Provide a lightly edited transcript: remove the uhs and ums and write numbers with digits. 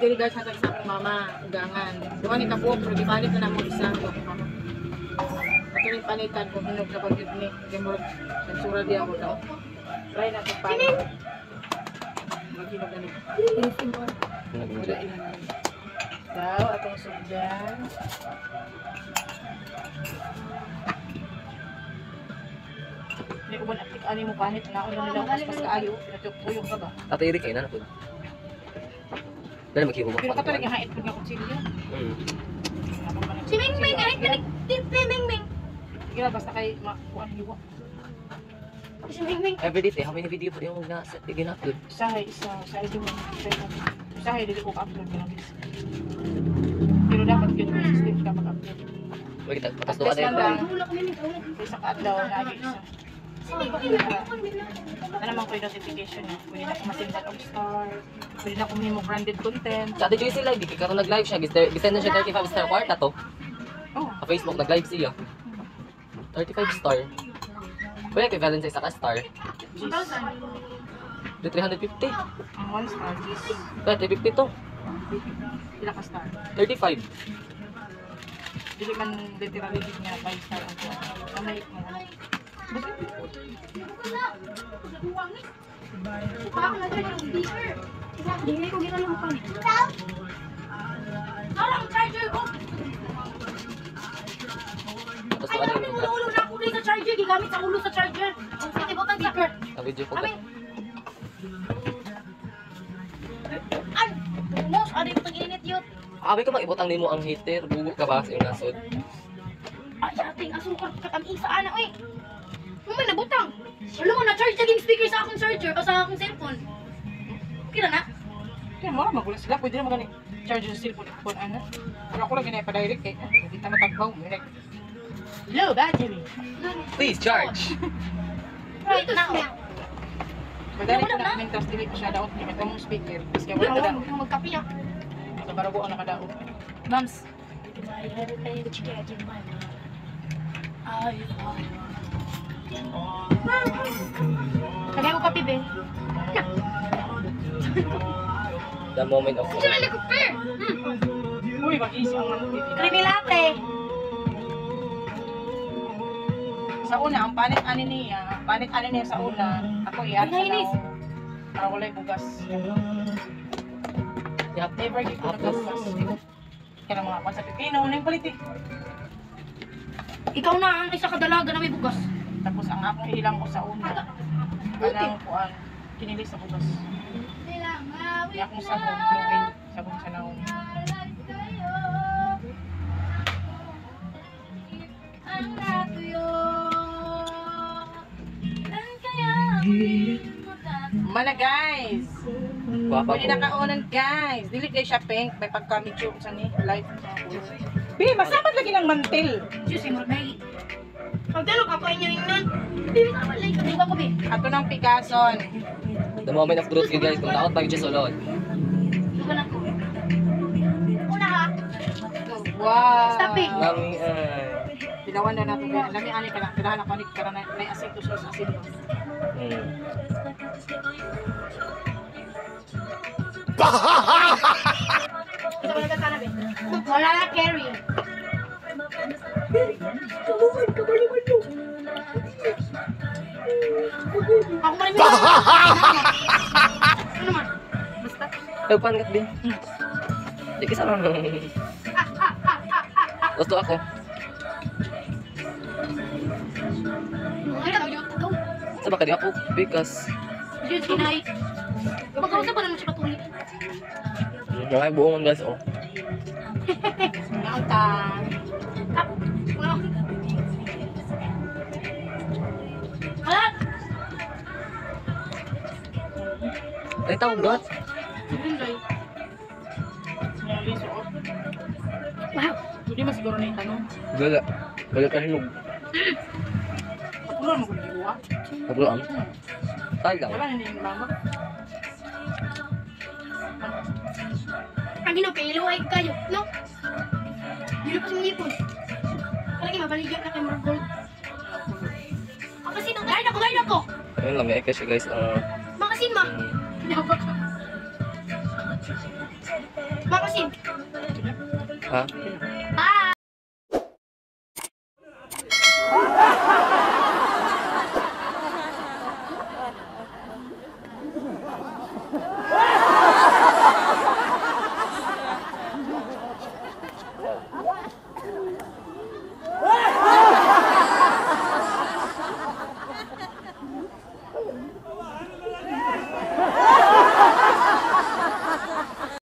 dili guys hatag sa akong mama, ugangan. Duha ni kabuok pero gipalit na namo isa ko mama. Ato ning panitan ko hinog na pag ni demor sensura di ako daw. Try na to pa. Maghinog na ni. Daw atong sugdan. Hindi ko ba ani mo panit na ako nila pas kaayo, pinatuyok ka ba? Tatay Eric ay na po. Dala maghihugot. Pero ka talaga hait pag ako silyo. Si Ming Ming, ay pinag-tip ni Ming Ming. Sige na, basta kay makuha hiwa. Si Ming Ming. Every day, how many video po yung gina-upload? Isahay, di mo. Isahay, dili ko ka-upload ka lang. Pero dapat yun, consistent ka mag-upload. Wait, patas doon ka Yes, na manda. Isa ka adlaw, lagi isa. Ano naman ko yung notification niya. Pwede na ko masindan og star. Pwede na ko mo branded content. Sa Ate Joyce live, di karon nag-live siya. Gisend na siya 35 star kwarta to. Oh. Sa Facebook, nag-live siya. 35 star. Pwede kay Valence isa ka star. 1,000. 350. Ang 1 star. Kaya 350 to. Pila ka star. 35. Dili man literally din niya 5 star ang kuha. Kamay mo. Hindi ko ginano mo pa. Parang charger ko. Tapos Ay, ano dami yung ulo-ulo na kulay sa charger. Gigamit sa ulo sa charger. Sige, butang sticker. ang video ko. Ay, Mos, ano yung pag-init yun? Abi ka mag-ibutang nimo ang heater, bugo ka ba sa iyong nasod? Ay, ating asukar katamin sa ana, oy. May nabutang. Alam mo, na-charge na yung speaker sa akong charger o sa akong cellphone. Kira na? Kaya mo magulo sila. Pwede na magaling charge yung cellphone. Kung ano. Pero ako lang ginaya pa-direct eh. Hindi na matagbaw. Low battery. Please charge! Right now. Madali ko na kaming tapos dili ko siya daot. Hindi ka mong speaker. Tapos kaya wala Wala ka daot. mo magkapi ah. Sa barago ang nakadaot. Mams. Kaya ko kapi, Ben. The moment of Ito na helicopter. Uy, mag-easy ang mga Creamy latte. Sa una, ang panit-ani niya sa una. Ako iyan sa Nainis. now. Para wala'y bugas. Yup. Never give ko nagbugas. Kaya mga kwan sa pipino, na yung palit eh. Ikaw na ang isa kadalaga na may bugas. Tapos ang akong ilang ko sa una. Kanang kuan, kinilis sa bugas. Kaya akong sabon, fluid, sabon sa naong. Mana guys! Guwapa Pwede ko. na kaunan guys! Dili kayo siya pink, may pagka-medyo sa ni life. Bi, masapat lagi ng mantil! Diyos, mo may. Ang talo ka pa inyo yung nun. Hindi mo naman like. Hindi ko, Ben. Ato ng Picason. The moment of truth, guys. Kung naot tayo dyan sulod. Ito ka lang ko. Una ha. Wow! Stop it. Lami, Pilawan na nato. Lami ani ka lang. Pilahan ako ni karon na may asin to sa asin. Ito ka lang Ben. Wala na carry. Ako maraming Ano naman? Basta. Tagpan ka din. Di ka sana. Gusto ako. Ano daw yun? Ikaw? Sa baka di ako. Because. Diyos, kinay. Magkaroon pa naman siya patuloy. Nakay buongan guys. Oh. Nata. Alat! Ay tawag God. Wow! Hindi mas siguro na yung tanong. Gala. Gala ka hinog. Patuloy mo kung iwa. Pagluam. Tayo lang. Wala hindi yung mama. Ang ginapailuay kayo, no? Dilo pa sa mga ipon. Palagi mabaligyan na kayo mga gold. Ang kasin, ang gaya ko! Ayun lang. May kasi guys. Mga kasin, ma! Dapat ka. Makasin. Ha?